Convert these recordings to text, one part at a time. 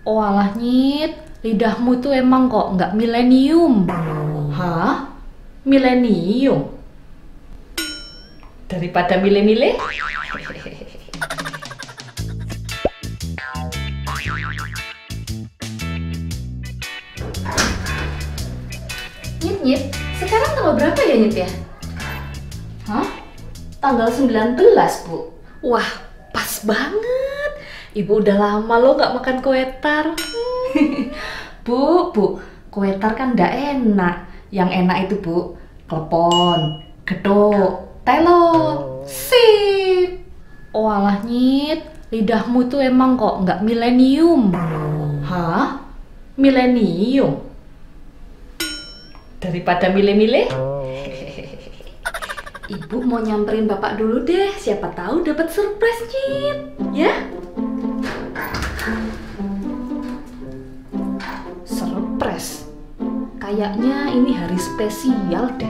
Walah Nyit, lidahmu tuh emang kok nggak milenium. Hah? Milenium? Daripada mile-mile? Nyit, sekarang tanggal berapa ya Nyit ya? Hah? Tanggal 19, Bu. Wah, pas banget. Ibu udah lama loh gak makan kue tar. Bu, kue tar kan gak enak. Yang enak itu Bu, klepon, gedok, telo, sip. Walah Nyit, lidahmu tuh emang kok nggak milenium. Hah? Milenium? Daripada mile-mile? Ibu mau nyamperin bapak dulu deh, siapa tahu dapat surprise Nyit, ya? Surprise? Kayaknya ini hari spesial deh.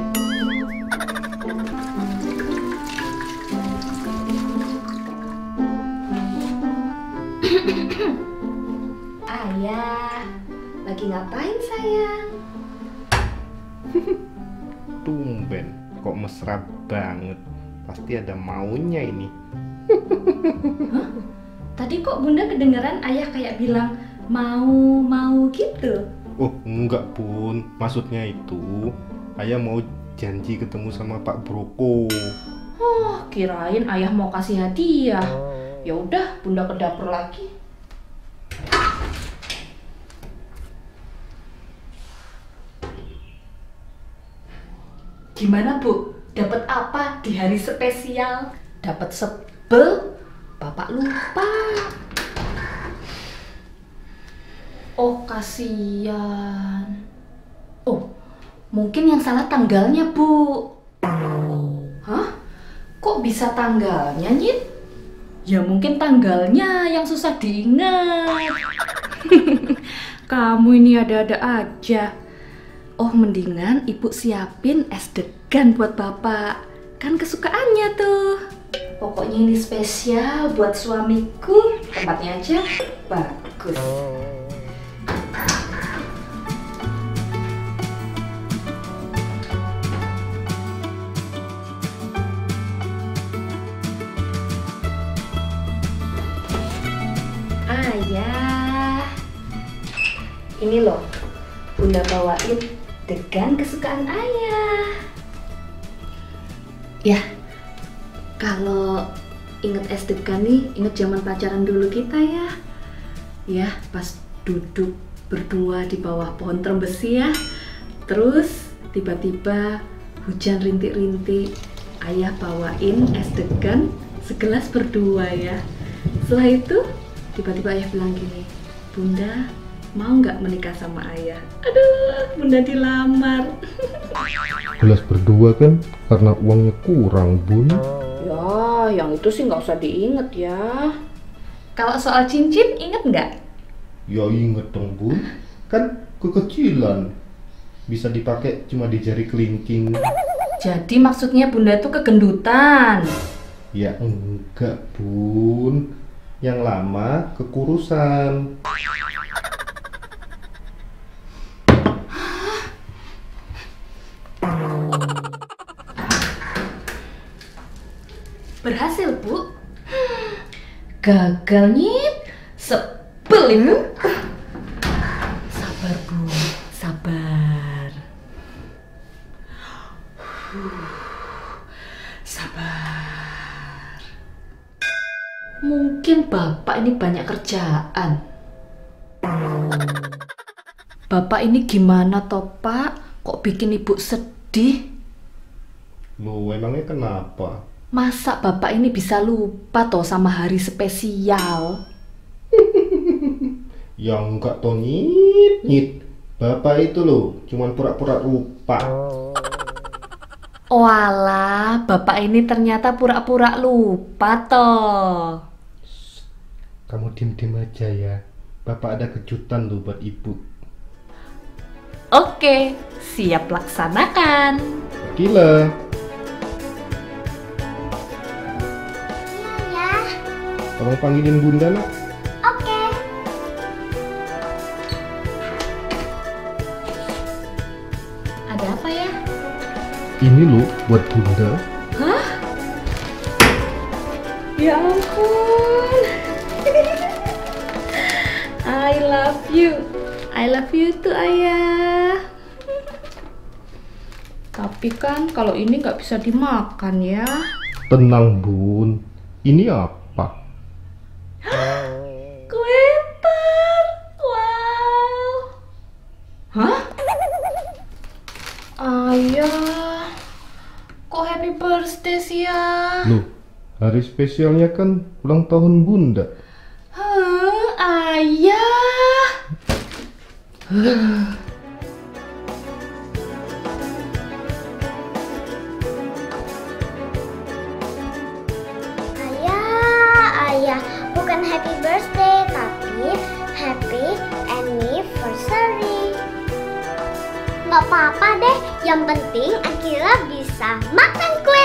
Ayah, lagi ngapain sayang? Tumben, kok mesra banget. Pasti ada maunya ini. Hah? Tadi kok Bunda kedengeran ayah kayak bilang mau gitu? Oh enggak Bun, maksudnya itu ayah mau janji ketemu sama Pak Broko. Oh, kirain ayah mau kasih hadiah. Ya udah, Bunda ke dapur lagi. Gimana Bu? Dapat apa di hari spesial? Dapat sebel? Bapak lupa. Oh, kasihan. Oh, mungkin yang salah tanggalnya, Bu. Hah? Kok bisa tanggalnya, Nyit? Ya mungkin tanggalnya yang susah diingat. Kamu ini ada-ada aja. Oh, mendingan Ibu siapin es degan buat Bapak. Kan kesukaannya tuh. Pokoknya ini spesial buat suamiku. Tempatnya aja bagus. Ayah, ini loh, Bunda bawain degan kesukaan ayah. Ya, kalau inget es degan nih, inget zaman pacaran dulu kita ya. Ya, pas duduk berdua di bawah pohon trembesi ya. Terus tiba-tiba hujan rintik-rintik, ayah bawain es degan segelas berdua ya. Setelah itu tiba-tiba ayah bilang gini, Bunda mau nggak menikah sama ayah? Aduh, Bunda dilamar. Gelas berdua kan karena uangnya kurang Bun. Ya, yang itu sih nggak usah diinget ya. Kalau soal cincin, inget nggak? Ya inget dong Bun, kan kekecilan. Bisa dipakai cuma di jari kelingking. Jadi maksudnya Bunda tuh kegendutan. Ya enggak Bun, yang lama kekurusan. Berhasil, Bu. Gagal, Nyit. Sebel Ibu. Sabar, Bu. Sabar. Sabar. Mungkin Bapak ini banyak kerjaan. Bapak ini gimana toh, Pak? Kok bikin Ibu sedih? Loh emangnya kenapa? Masa Bapak ini bisa lupa toh sama hari spesial? Ya enggak toh Nyit. Bapak itu loh cuman pura-pura lupa. Walah, Bapak ini ternyata pura-pura lupa toh. Kamu diem-diem aja ya. Bapak ada kejutan loh buat Ibu. Oke, siap laksanakan. Gila. Ya, Tolong panggilin Bunda nak. oke. Ada apa ya? Ini loh buat Bunda. Hah? Ya ampun. I love you. I love you too, Ayah. Tapi kan kalau ini nggak bisa dimakan ya. Tenang Bun, ini apa? Kue tar. Wow. Hah? Ayah, kok happy birthday sih ya? Loh, hari spesialnya kan ulang tahun Bunda. Hah, Ayah. Ayah, bukan happy birthday, tapi happy anniversary. Nggak apa-apa deh, yang penting Akila bisa makan kue